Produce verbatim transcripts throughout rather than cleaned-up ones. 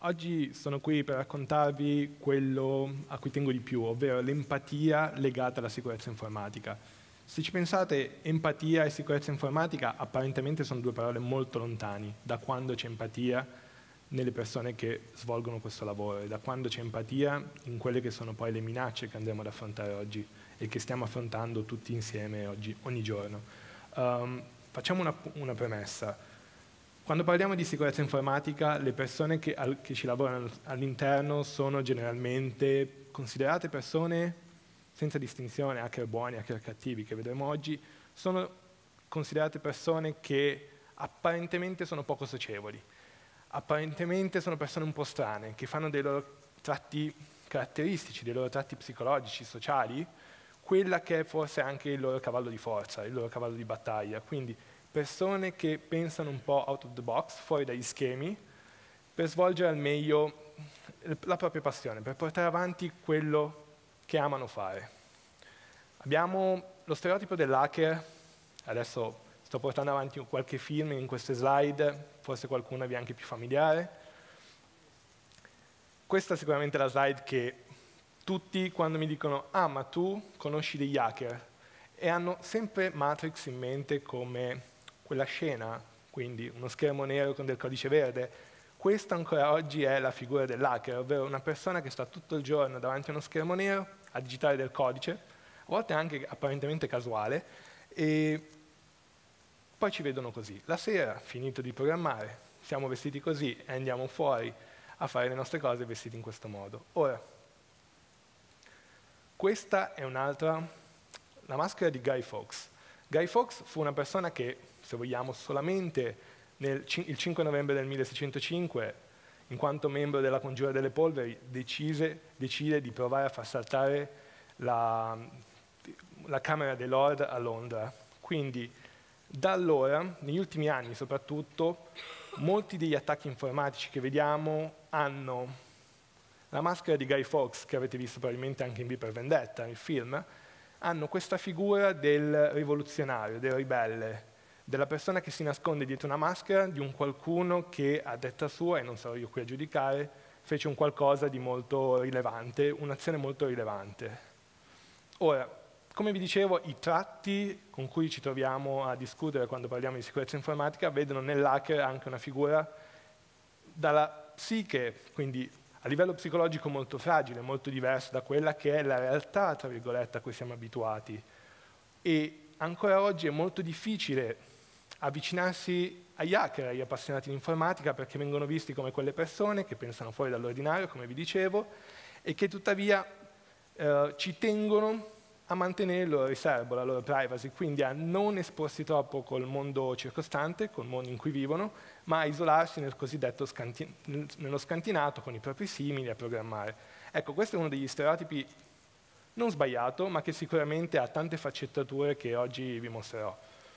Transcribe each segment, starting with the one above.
oggi sono qui per raccontarvi quello a cui tengo di più, ovvero l'empatia legata alla sicurezza informatica. Se ci pensate, empatia e sicurezza informatica apparentemente sono due parole molto lontane da quando c'è empatia nelle persone che svolgono questo lavoro e da quando c'è empatia in quelle che sono poi le minacce che andremo ad affrontare oggi e che stiamo affrontando tutti insieme oggi, ogni giorno. Um, facciamo una, una premessa. Quando parliamo di sicurezza informatica, le persone che, al, che ci lavorano all'interno sono generalmente considerate persone senza distinzione, hacker buoni, hacker cattivi, che vedremo oggi, sono considerate persone che apparentemente sono poco socievoli, apparentemente sono persone un po' strane, che fanno dei loro tratti caratteristici, dei loro tratti psicologici, sociali, quella che è forse anche il loro cavallo di forza, il loro cavallo di battaglia. Quindi persone che pensano un po' out of the box, fuori dagli schemi, per svolgere al meglio la propria passione, per portare avanti quello che amano fare. Abbiamo lo stereotipo dell'hacker, adesso sto portando avanti qualche film in queste slide, forse qualcuna vi è anche più familiare. Questa è sicuramente la slide che tutti quando mi dicono «Ah, ma tu conosci degli hacker?» e hanno sempre Matrix in mente come quella scena, quindi uno schermo nero con del codice verde. Questa ancora oggi è la figura dell'hacker, ovvero una persona che sta tutto il giorno davanti a uno schermo nero a digitare del codice, a volte anche apparentemente casuale, e poi ci vedono così. La sera, finito di programmare, siamo vestiti così e andiamo fuori a fare le nostre cose vestiti in questo modo. Ora, questa è un'altra, la maschera di Guy Fawkes. Guy Fawkes fu una persona che, se vogliamo, solamente nel, il cinque novembre del milleseicentocinque, in quanto membro della Congiura delle Polveri, decise, decide di provare a far saltare la, la Camera dei Lord a Londra. Quindi, da allora, negli ultimi anni soprattutto, molti degli attacchi informatici che vediamo hanno la maschera di Guy Fawkes, che avete visto probabilmente anche in V per Vendetta, il film, hanno questa figura del rivoluzionario, del ribelle, della persona che si nasconde dietro una maschera di un qualcuno che, a detta sua, e non sarò io qui a giudicare, fece un qualcosa di molto rilevante, un'azione molto rilevante. Ora, come vi dicevo, i tratti con cui ci troviamo a discutere quando parliamo di sicurezza informatica vedono nell'hacker anche una figura dalla psiche, quindi a livello psicologico molto fragile, molto diversa da quella che è la realtà, tra virgolette, a cui siamo abituati. E ancora oggi è molto difficile avvicinarsi agli hacker, agli appassionati di informatica, perché vengono visti come quelle persone che pensano fuori dall'ordinario, come vi dicevo, e che tuttavia eh, ci tengono a mantenere il loro riservo, la loro privacy, quindi a non esporsi troppo col mondo circostante, col mondo in cui vivono, ma a isolarsi nel cosiddetto scanti nello scantinato con i propri simili a programmare. Ecco, questo è uno degli stereotipi non sbagliato, ma che sicuramente ha tante sfaccettature che oggi vi mostrerò.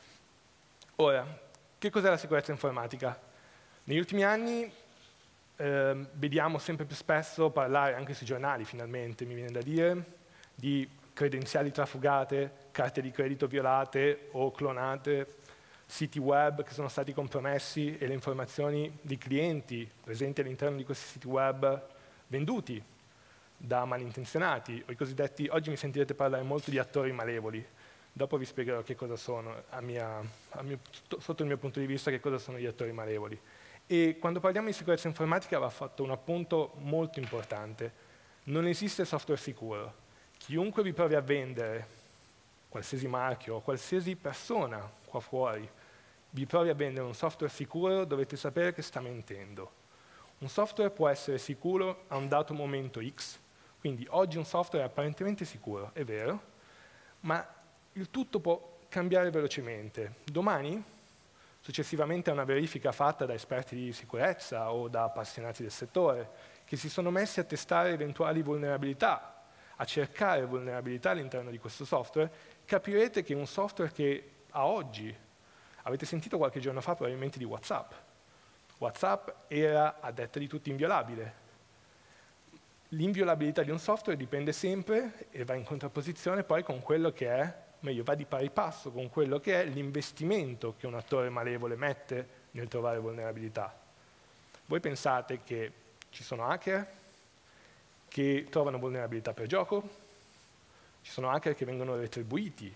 Ora, che cos'è la sicurezza informatica? Negli ultimi anni eh, vediamo sempre più spesso parlare, anche sui giornali finalmente, mi viene da dire, di credenziali trafugate, carte di credito violate o clonate, siti web che sono stati compromessi e le informazioni di clienti presenti all'interno di questi siti web venduti da malintenzionati, o i cosiddetti, oggi mi sentirete parlare molto di attori malevoli, dopo vi spiegherò che cosa sono, a mia, a mio, sotto il mio punto di vista, che cosa sono gli attori malevoli. E quando parliamo di sicurezza informatica va fatto un appunto molto importante. Non esiste software sicuro. Chiunque vi provi a vendere, qualsiasi marchio, qualsiasi persona qua fuori, vi provi a vendere un software sicuro, dovete sapere che sta mentendo. Un software può essere sicuro a un dato momento X, quindi oggi un software è apparentemente sicuro, è vero, ma il tutto può cambiare velocemente. Domani, successivamente a una verifica fatta da esperti di sicurezza o da appassionati del settore, che si sono messi a testare eventuali vulnerabilità, a cercare vulnerabilità all'interno di questo software, capirete che un software che a oggi, avete sentito qualche giorno fa probabilmente di WhatsApp, WhatsApp era a detta di tutti inviolabile. L'inviolabilità di un software dipende sempre e va in contrapposizione poi con quello che è, meglio, va di pari passo con quello che è l'investimento che un attore malevole mette nel trovare vulnerabilità. Voi pensate che Ci sono hacker che trovano vulnerabilità per gioco, ci sono hacker che vengono retribuiti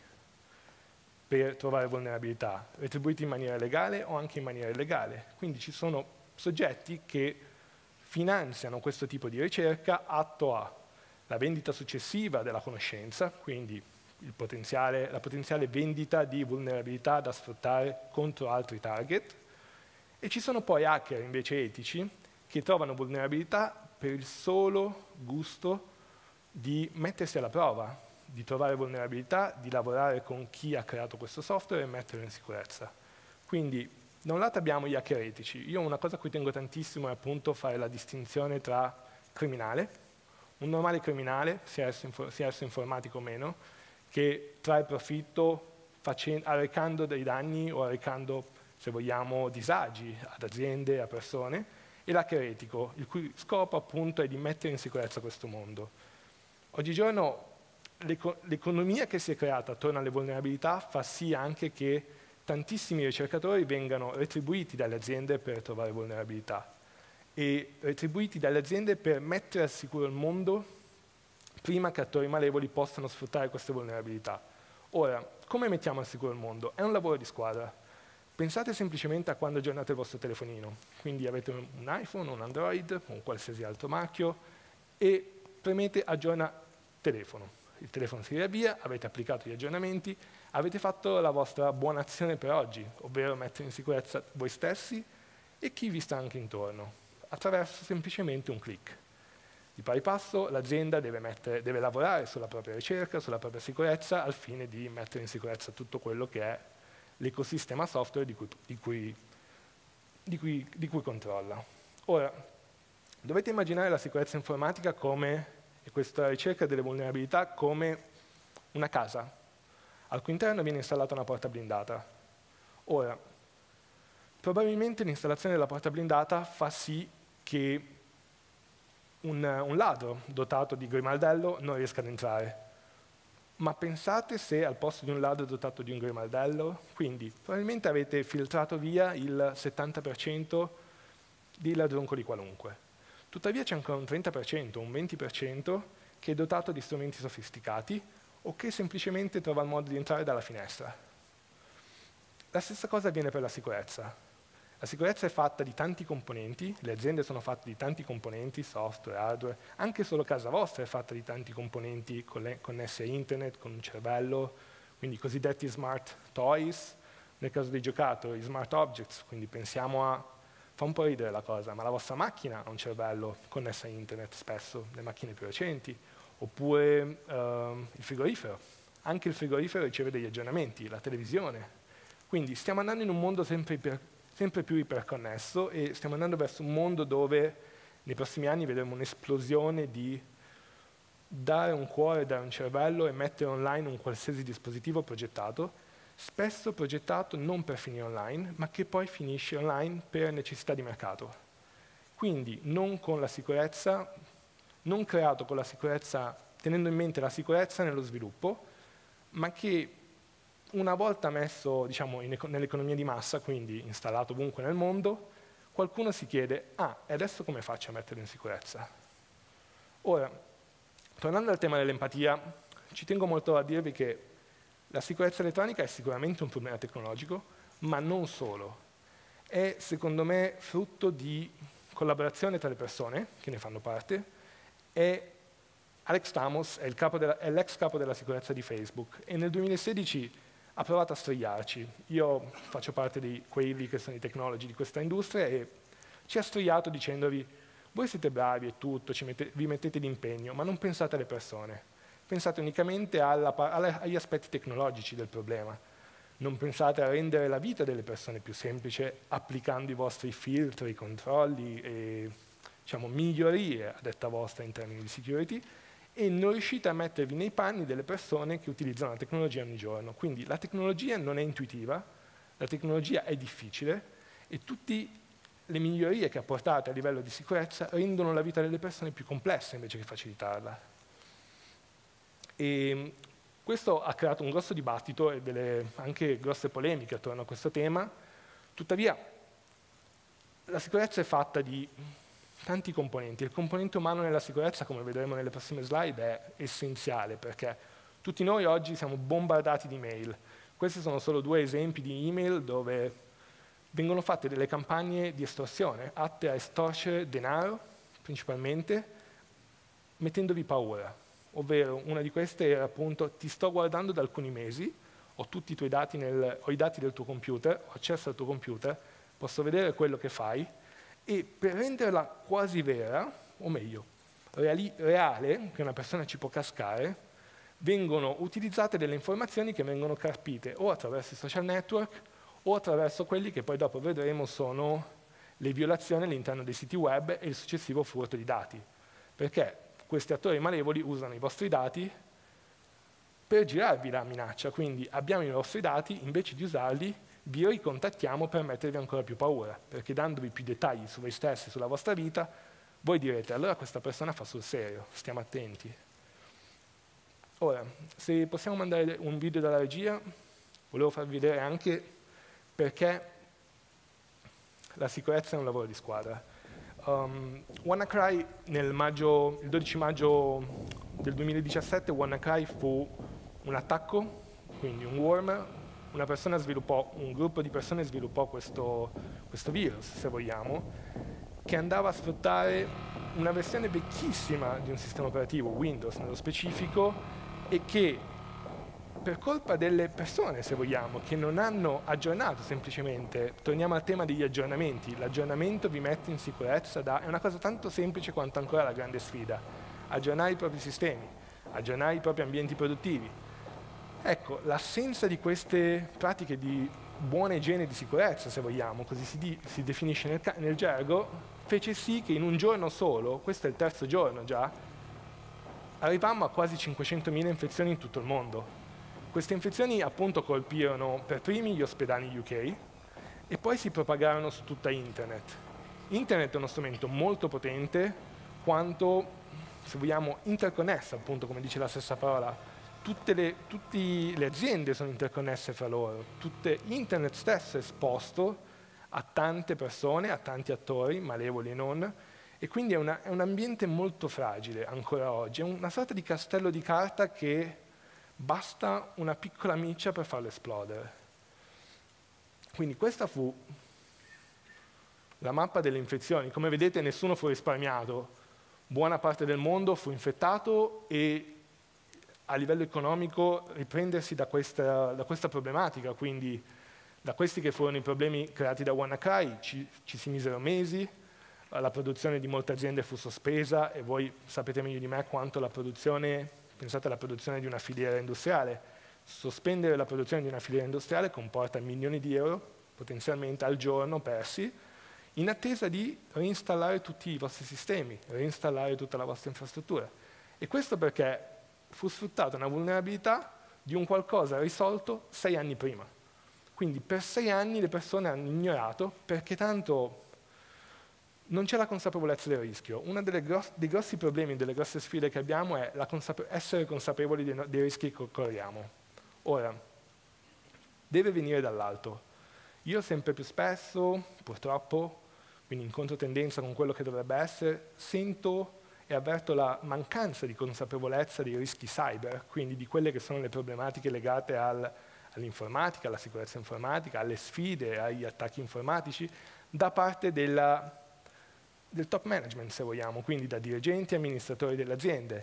per trovare vulnerabilità, retribuiti in maniera legale o anche in maniera illegale. Quindi ci sono soggetti che finanziano questo tipo di ricerca atto alla vendita successiva della conoscenza, quindi il potenziale, la potenziale vendita di vulnerabilità da sfruttare contro altri target, e ci sono poi hacker invece etici che trovano vulnerabilità per il solo gusto di mettersi alla prova, di trovare vulnerabilità, di lavorare con chi ha creato questo software e metterlo in sicurezza. Quindi, da un lato abbiamo gli hacker etici. Io una cosa a cui tengo tantissimo è appunto fare la distinzione tra criminale, un normale criminale, sia esso, sia esso informatico o meno, che trae profitto arrecando dei danni o arrecando, se vogliamo, disagi ad aziende, a persone, e l'hacker etico, il cui scopo appunto è di mettere in sicurezza questo mondo. Oggigiorno l'economia che si è creata attorno alle vulnerabilità fa sì anche che tantissimi ricercatori vengano retribuiti dalle aziende per trovare vulnerabilità e retribuiti dalle aziende per mettere al sicuro il mondo prima che attori malevoli possano sfruttare queste vulnerabilità. Ora, come mettiamo al sicuro il mondo? È un lavoro di squadra. Pensate semplicemente a quando aggiornate il vostro telefonino. Quindi avete un iPhone, un Android, o un qualsiasi altro marchio, e premete aggiorna telefono. Il telefono si riavvia, avete applicato gli aggiornamenti, avete fatto la vostra buona azione per oggi, ovvero mettere in sicurezza voi stessi e chi vi sta anche intorno, attraverso semplicemente un click. Di pari passo l'azienda deve, mettere, deve lavorare sulla propria ricerca, sulla propria sicurezza, al fine di mettere in sicurezza tutto quello che è l'ecosistema software di cui, di, cui, di, cui, di cui controlla. Ora, dovete immaginare la sicurezza informatica come, e questa ricerca delle vulnerabilità, come una casa, al cui interno viene installata una porta blindata. Ora, probabilmente l'installazione della porta blindata fa sì che un, un ladro dotato di grimaldello non riesca ad entrare. Ma pensate se al posto di un ladro dotato di un grimaldello, quindi probabilmente avete filtrato via il settanta per cento dei ladruncoli qualunque. Tuttavia c'è ancora un trenta per cento, un venti per cento che è dotato di strumenti sofisticati o che semplicemente trova il modo di entrare dalla finestra. La stessa cosa avviene per la sicurezza. La sicurezza è fatta di tanti componenti, le aziende sono fatte di tanti componenti, software, hardware, anche solo casa vostra è fatta di tanti componenti connessi a internet, con un cervello, quindi i cosiddetti smart toys, nel caso dei giocattoli, smart objects, quindi pensiamo a, fa un po' ridere la cosa, ma la vostra macchina ha un cervello connesso a internet spesso, le macchine più recenti, oppure ehm, il frigorifero, anche il frigorifero riceve degli aggiornamenti, la televisione, quindi stiamo andando in un mondo sempre più sempre più iperconnesso e stiamo andando verso un mondo dove nei prossimi anni vedremo un'esplosione di dare un cuore, dare un cervello e mettere online un qualsiasi dispositivo progettato, spesso progettato non per finire online, ma che poi finisce online per necessità di mercato. Quindi non con la sicurezza, non creato con la sicurezza, tenendo in mente la sicurezza nello sviluppo, ma che una volta messo diciamo, nell'economia di massa, quindi installato ovunque nel mondo, qualcuno si chiede, ah, e adesso come faccio a metterlo in sicurezza? Ora, tornando al tema dell'empatia, ci tengo molto a dirvi che la sicurezza elettronica è sicuramente un problema tecnologico, ma non solo. È, secondo me, frutto di collaborazione tra le persone che ne fanno parte, e Alex Stamos è l'ex capo della sicurezza di Facebook, e nel duemilasedici ha provato a stroiarci. Io faccio parte di quelli che sono i tecnologi di questa industria e ci ha stroiato dicendovi voi siete bravi e tutto, ci mette, vi mettete d'impegno, ma non pensate alle persone. Pensate unicamente alla, alla, agli aspetti tecnologici del problema. Non pensate a rendere la vita delle persone più semplice applicando i vostri filtri, controlli e diciamo, migliorie a detta vostra in termini di security, e non riuscite a mettervi nei panni delle persone che utilizzano la tecnologia ogni giorno. Quindi la tecnologia non è intuitiva, la tecnologia è difficile e tutte le migliorie che apportate a livello di sicurezza rendono la vita delle persone più complessa invece che facilitarla. E questo ha creato un grosso dibattito e delle anche grosse polemiche attorno a questo tema. Tuttavia la sicurezza è fatta di tanti componenti. Il componente umano nella sicurezza, come vedremo nelle prossime slide, è essenziale, perché tutti noi oggi siamo bombardati di email. Questi sono solo due esempi di email dove vengono fatte delle campagne di estorsione, atte a estorcere denaro, principalmente, mettendovi paura. Ovvero, una di queste era appunto: ti sto guardando da alcuni mesi, ho tutti i tuoi dati, nel, ho i dati del tuo computer, ho accesso al tuo computer, posso vedere quello che fai, e per renderla quasi vera, o meglio, reali, reale, che una persona ci può cascare, vengono utilizzate delle informazioni che vengono carpite o attraverso i social network o attraverso quelli che poi dopo vedremo sono le violazioni all'interno dei siti web e il successivo furto di dati. Perché questi attori malevoli usano i vostri dati per girarvi la minaccia, quindi abbiamo i vostri dati, invece di usarli vi ricontattiamo per mettervi ancora più paura, perché dandovi più dettagli su voi stessi, sulla vostra vita, voi direte: allora questa persona fa sul serio, stiamo attenti. Ora, se possiamo mandare un video dalla regia, volevo farvi vedere anche perché la sicurezza è un lavoro di squadra. Um, WannaCry, nel maggio, il dodici maggio del duemiladiciassette, WannaCry fu un attacco, quindi un worm. Una persona sviluppò, un gruppo di persone sviluppò questo, questo virus, se vogliamo, che andava a sfruttare una versione vecchissima di un sistema operativo, Windows nello specifico, e che per colpa delle persone, se vogliamo, che non hanno aggiornato semplicemente, torniamo al tema degli aggiornamenti, l'aggiornamento vi mette in sicurezza, da, è una cosa tanto semplice quanto ancora la grande sfida: aggiornare i propri sistemi, aggiornare i propri ambienti produttivi. Ecco, l'assenza di queste pratiche di buona igiene di sicurezza, se vogliamo, così si, di, si definisce nel, nel gergo, fece sì che in un giorno solo, questo è il terzo giorno già, arrivammo a quasi cinquecentomila infezioni in tutto il mondo. Queste infezioni appunto colpirono per primi gli ospedali U K e poi si propagarono su tutta Internet. Internet è uno strumento molto potente quanto, se vogliamo, interconnessa, appunto, come dice la stessa parola. Tutte le, tutte le aziende sono interconnesse fra loro, tutte, Internet stesso è esposto a tante persone, a tanti attori, malevoli e non, e quindi è, una, è un ambiente molto fragile ancora oggi, è una sorta di castello di carta che basta una piccola miccia per farlo esplodere. Quindi questa fu la mappa delle infezioni. Come vedete, nessuno fu risparmiato, buona parte del mondo fu infettato e a livello economico riprendersi da questa, da questa problematica, quindi da questi che furono i problemi creati da WannaCry ci, ci si misero mesi, la produzione di molte aziende fu sospesa e voi sapete meglio di me quanto la produzione, pensate alla produzione di una filiera industriale, sospendere la produzione di una filiera industriale comporta milioni di euro potenzialmente al giorno persi, in attesa di reinstallare tutti i vostri sistemi, reinstallare tutta la vostra infrastruttura. E questo perché fu sfruttata una vulnerabilità di un qualcosa risolto sei anni prima. Quindi per sei anni le persone hanno ignorato, perché tanto non c'è la consapevolezza del rischio. Uno dei grossi problemi, delle grosse sfide che abbiamo è la consape- essere consapevoli dei, no dei rischi che corriamo. Ora, deve venire dall'alto. Io sempre più spesso, purtroppo, quindi in controtendenza con quello che dovrebbe essere, sento e avverto la mancanza di consapevolezza dei rischi cyber, quindi di quelle che sono le problematiche legate al, all'informatica, alla sicurezza informatica, alle sfide, agli attacchi informatici, da parte della, del top management, se vogliamo, quindi da dirigenti e amministratori delle aziende.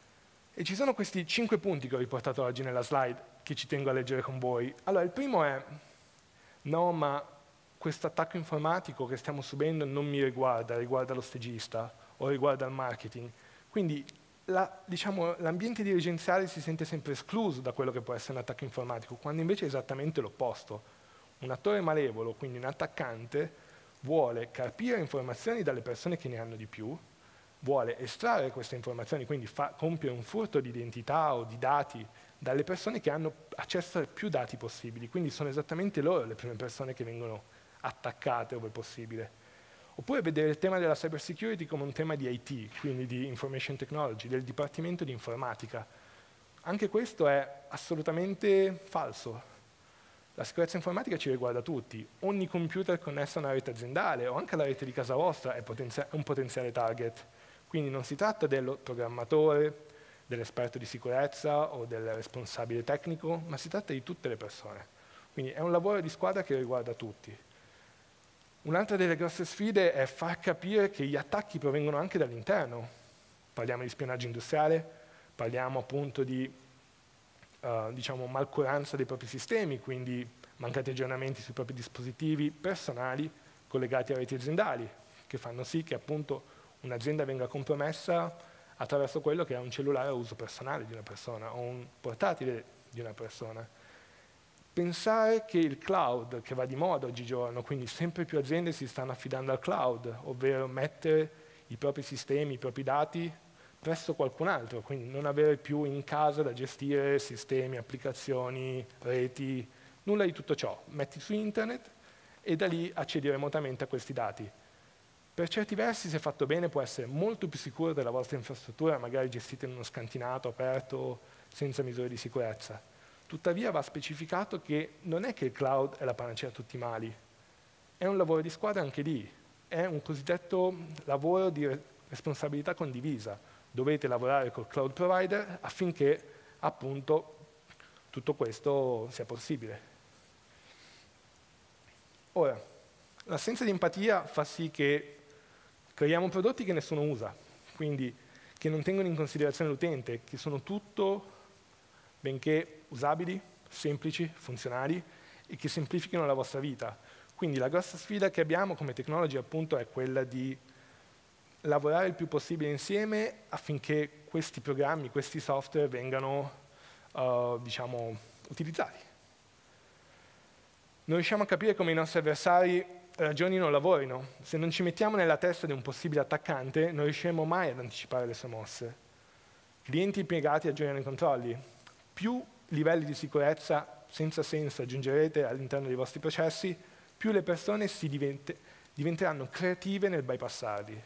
E ci sono questi cinque punti che ho riportato oggi nella slide, che ci tengo a leggere con voi. Allora, il primo è: no, ma questo attacco informatico che stiamo subendo non mi riguarda, riguarda lo stagista o riguarda il marketing. Quindi la, diciamo, l'ambiente dirigenziale si sente sempre escluso da quello che può essere un attacco informatico, quando invece è esattamente l'opposto. Un attore malevolo, quindi un attaccante, vuole carpire informazioni dalle persone che ne hanno di più, vuole estrarre queste informazioni, quindi fa, compiere un furto di identità o di dati dalle persone che hanno accesso a più dati possibili, quindi sono esattamente loro le prime persone che vengono attaccate ove possibile. Oppure vedere il tema della cyber security come un tema di I T, quindi di information technology, del dipartimento di informatica. Anche questo è assolutamente falso. La sicurezza informatica ci riguarda tutti. Ogni computer connesso a una rete aziendale o anche alla rete di casa vostra è potenzia- un potenziale target. Quindi non si tratta del programmatore, dell'esperto di sicurezza o del responsabile tecnico, ma si tratta di tutte le persone. Quindi è un lavoro di squadra che riguarda tutti. Un'altra delle grosse sfide è far capire che gli attacchi provengono anche dall'interno. Parliamo di spionaggio industriale, parliamo appunto di Uh, diciamo, malcuranza dei propri sistemi, quindi mancati aggiornamenti sui propri dispositivi personali collegati a reti aziendali, che fanno sì che appunto un'azienda venga compromessa attraverso quello che è un cellulare a uso personale di una persona o un portatile di una persona. Pensare che il cloud, che va di moda oggigiorno, quindi sempre più aziende si stanno affidando al cloud, ovvero mettere i propri sistemi, i propri dati presso qualcun altro, quindi non avere più in casa da gestire sistemi, applicazioni, reti, nulla di tutto ciò. Metti su internet e da lì accedi remotamente a questi dati. Per certi versi, se fatto bene, può essere molto più sicuro della vostra infrastruttura, magari gestita in uno scantinato, aperto, senza misure di sicurezza. Tuttavia va specificato che non è che il cloud è la panacea a tutti i mali. È un lavoro di squadra anche lì. È un cosiddetto lavoro di responsabilità condivisa. Dovete lavorare col cloud provider affinché appunto tutto questo sia possibile. Ora, l'assenza di empatia fa sì che creiamo prodotti che nessuno usa, quindi che non tengono in considerazione l'utente, che sono tutto benché usabili, semplici, funzionali e che semplifichino la vostra vita. Quindi la grossa sfida che abbiamo come tecnology appunto è quella di lavorare il più possibile insieme affinché questi programmi, questi software vengano uh, diciamo, utilizzati. Non riusciamo a capire come i nostri avversari ragionino o lavorino. Se non ci mettiamo nella testa di un possibile attaccante, non riusciremo mai ad anticipare le sue mosse. Clienti impiegati aggiornano i controlli. Più livelli di sicurezza senza senso aggiungerete all'interno dei vostri processi, più le persone si divente, diventeranno creative nel bypassarli.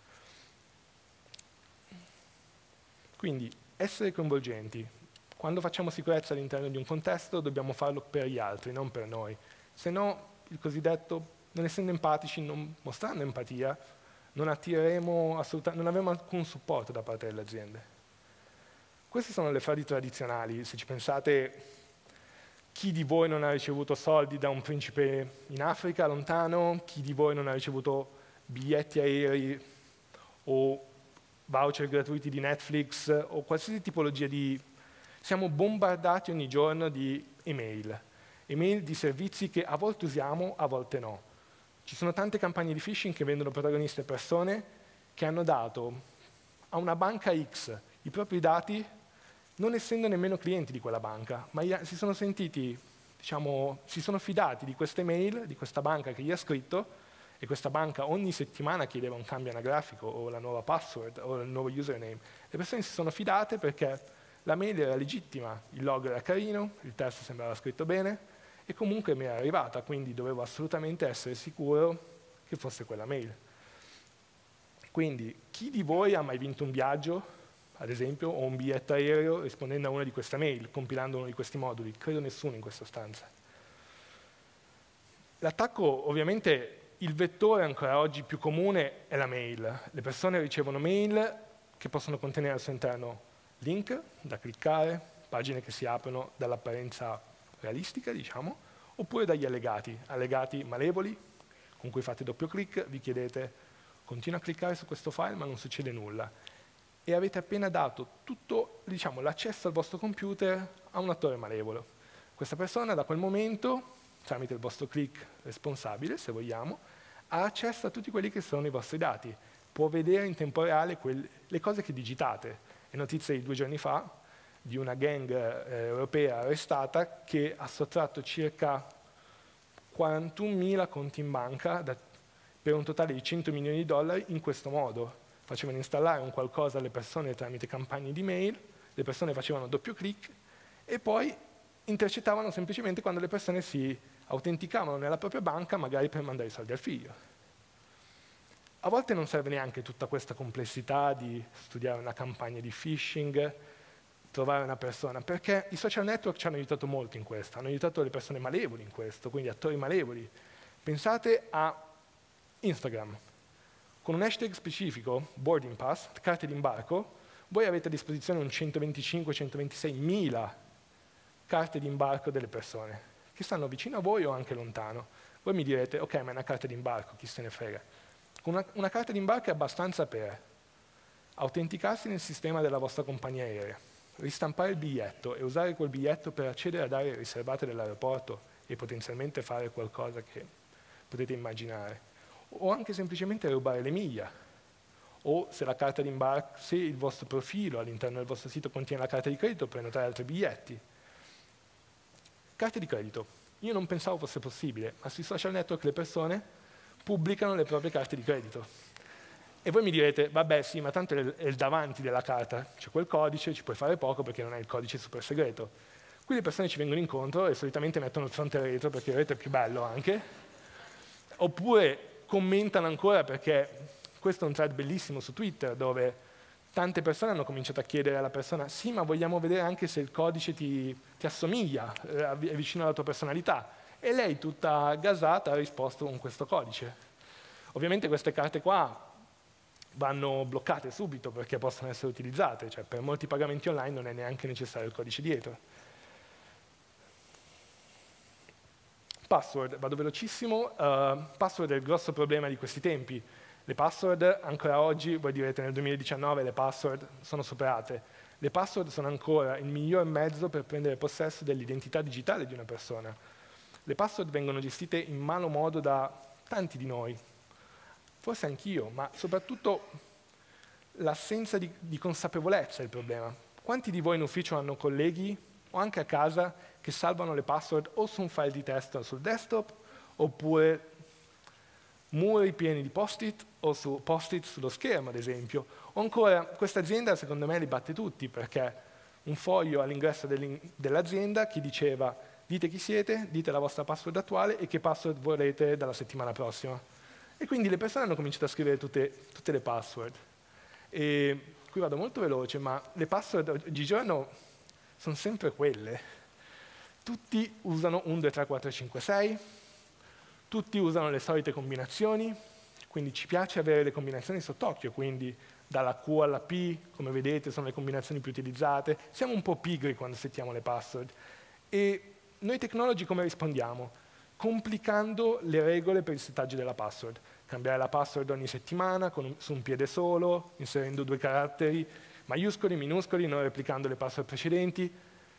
Quindi essere coinvolgenti. Quando facciamo sicurezza all'interno di un contesto dobbiamo farlo per gli altri, non per noi. Se no, il cosiddetto, non essendo empatici, non mostrando empatia, non attireremo assolutamente, non avremo alcun supporto da parte delle aziende. Queste sono le frasi tradizionali. Se ci pensate, chi di voi non ha ricevuto soldi da un principe in Africa, lontano? Chi di voi non ha ricevuto biglietti aerei o voucher gratuiti di Netflix o qualsiasi tipologia di... Siamo bombardati ogni giorno di email, email di servizi che a volte usiamo, a volte no. Ci sono tante campagne di phishing che vendono protagoniste persone che hanno dato a una banca X i propri dati non essendo nemmeno clienti di quella banca, ma si sono sentiti, diciamo, si sono fidati di questa email, di questa banca che gli ha scritto, e questa banca ogni settimana chiedeva un cambio anagrafico o la nuova password o il nuovo username. Le persone si sono fidate perché la mail era legittima, il log era carino, il testo sembrava scritto bene e comunque mi era arrivata, quindi dovevo assolutamente essere sicuro che fosse quella mail. Quindi chi di voi ha mai vinto un viaggio, ad esempio, o un biglietto aereo rispondendo a una di queste mail, compilando uno di questi moduli? Credo nessuno in questa stanza. L'attacco ovviamente... Il vettore ancora oggi più comune è la mail. Le persone ricevono mail che possono contenere al suo interno link da cliccare, pagine che si aprono dall'apparenza realistica, diciamo, oppure dagli allegati, allegati malevoli, con cui fate doppio clic, vi chiedete continua a cliccare su questo file ma non succede nulla. E avete appena dato tutto, diciamo, l'accesso al vostro computer a un attore malevolo. Questa persona da quel momento, tramite il vostro click responsabile, se vogliamo, ha accesso a tutti quelli che sono i vostri dati. Può vedere in tempo reale quelle, le cose che digitate. È notizia di due giorni fa di una gang eh, europea arrestata che ha sottratto circa quarantunomila conti in banca da, per un totale di cento milioni di dollari in questo modo. Facevano installare un qualcosa alle persone tramite campagne di mail, le persone facevano doppio clic e poi intercettavano semplicemente quando le persone si autenticavano nella propria banca, magari per mandare i soldi al figlio. A volte non serve neanche tutta questa complessità di studiare una campagna di phishing. trovare una persona, perché i social network ci hanno aiutato molto in questo, hanno aiutato le persone malevoli in questo, quindi attori malevoli. Pensate a Instagram. Con un hashtag specifico, boarding pass, carte d'imbarco, voi avete a disposizione un centoventicinque centoventisei mila carte d'imbarco delle persone, che stanno vicino a voi o anche lontano. Voi mi direte, ok, ma è una carta d'imbarco, chi se ne frega. Una, una carta d'imbarco è abbastanza per autenticarsi nel sistema della vostra compagnia aerea, ristampare il biglietto e usare quel biglietto per accedere ad aree riservate dell'aeroporto e potenzialmente fare qualcosa che potete immaginare. O anche semplicemente rubare le miglia. O se la carta d'imbarco, se il vostro profilo all'interno del vostro sito contiene la carta di credito, prenotare altri biglietti. Carte di credito. Io non pensavo fosse possibile, ma sui social network le persone pubblicano le proprie carte di credito. E voi mi direte, vabbè sì, ma tanto è il davanti della carta, c'è quel codice, ci puoi fare poco perché non è il codice super segreto. Qui le persone ci vengono incontro e solitamente mettono il fronte e il retro perché il retro è più bello anche, oppure commentano ancora perché questo è un thread bellissimo su Twitter dove tante persone hanno cominciato a chiedere alla persona sì, ma vogliamo vedere anche se il codice ti, ti assomiglia, è vicino alla tua personalità. E lei, tutta gasata, ha risposto con questo codice. Ovviamente queste carte qua vanno bloccate subito perché possono essere utilizzate, cioè per molti pagamenti online non è neanche necessario il codice dietro. Password, vado velocissimo. Uh, password è il grosso problema di questi tempi. Le password, ancora oggi, voi direte nel duemiladiciannove le password sono superate. Le password sono ancora il miglior mezzo per prendere possesso dell'identità digitale di una persona. Le password vengono gestite in malo modo da tanti di noi, forse anch'io, ma soprattutto l'assenza di, di consapevolezza è il problema. Quanti di voi in ufficio hanno colleghi, o anche a casa, che salvano le password o su un file di testo sul desktop, oppure muri pieni di post-it, o su post-it sullo schermo, ad esempio. O ancora, questa azienda secondo me li batte tutti, perché un foglio all'ingresso dell'azienda che diceva dite chi siete, dite la vostra password attuale e che password vorrete dalla settimana prossima. E quindi le persone hanno cominciato a scrivere tutte, tutte le password. E qui vado molto veloce, ma le password oggigiorno sono sempre quelle. Tutti usano uno, due, tre, quattro, cinque, sei, tutti usano le solite combinazioni, quindi ci piace avere le combinazioni sott'occhio, quindi dalla Q alla P, come vedete, sono le combinazioni più utilizzate. Siamo un po' pigri quando settiamo le password. E noi tecnologi come rispondiamo? Complicando le regole per il settaggio della password. Cambiare la password ogni settimana con un, su un piede solo, inserendo due caratteri maiuscoli, minuscoli, non replicando le password precedenti.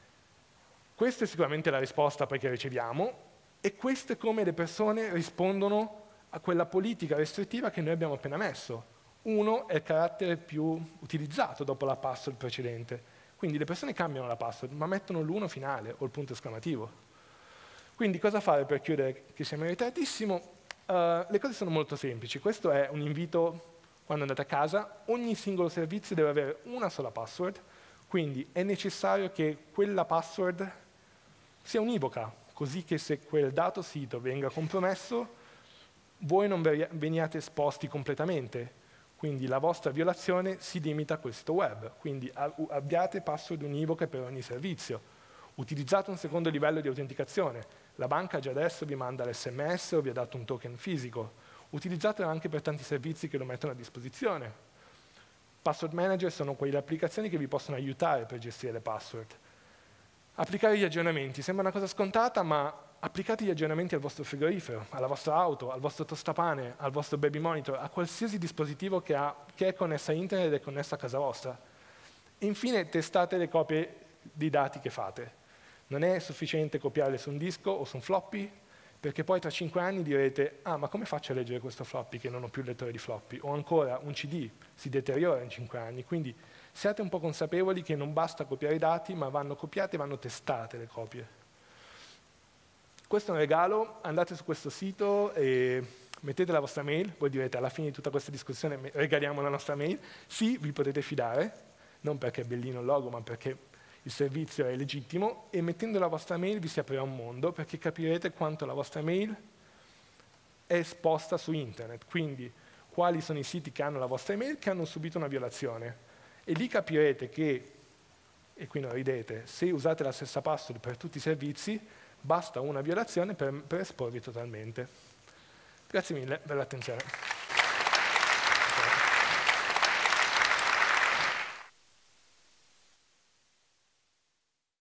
Questa è sicuramente la risposta poi che riceviamo e questo è come le persone rispondono a quella politica restrittiva che noi abbiamo appena messo. Uno è il carattere più utilizzato dopo la password precedente. Quindi le persone cambiano la password, ma mettono l'uno finale o il punto esclamativo. Quindi cosa fare per chiudere, che siamo in ritardissimo? Uh, le cose sono molto semplici. Questo è un invito quando andate a casa. Ogni singolo servizio deve avere una sola password, quindi è necessario che quella password sia univoca, così che se quel dato sito venga compromesso, voi non veniate esposti completamente. Quindi la vostra violazione si limita a quel sito web. Quindi abbiate password univoche per ogni servizio. Utilizzate un secondo livello di autenticazione. La banca già adesso vi manda l'esse emme esse o vi ha dato un token fisico. Utilizzatelo anche per tanti servizi che lo mettono a disposizione. Password manager sono quelle applicazioni che vi possono aiutare per gestire le password. Applicare gli aggiornamenti. Sembra una cosa scontata, ma applicate gli aggiornamenti al vostro frigorifero, alla vostra auto, al vostro tostapane, al vostro baby monitor, a qualsiasi dispositivo che, ha, che è connesso a internet ed è connesso a casa vostra. E infine testate le copie dei dati che fate. Non è sufficiente copiarle su un disco o su un floppy, perché poi tra cinque anni direte ah, ma come faccio a leggere questo floppy che non ho più il lettore di floppy? O ancora, un C D si deteriora in cinque anni. Quindi siate un po' consapevoli che non basta copiare i dati, ma vanno copiate e vanno testate le copie. Questo è un regalo, andate su questo sito e mettete la vostra mail, voi direte alla fine di tutta questa discussione regaliamo la nostra mail. Sì, vi potete fidare, non perché è bellino il logo, ma perché il servizio è legittimo, e mettendo la vostra mail vi si aprirà un mondo, perché capirete quanto la vostra mail è esposta su internet, quindi quali sono i siti che hanno la vostra email che hanno subito una violazione. E lì capirete che e qui non ridete, se usate la stessa password per tutti i servizi, basta una violazione per, per esporvi totalmente. Grazie mille per l'attenzione.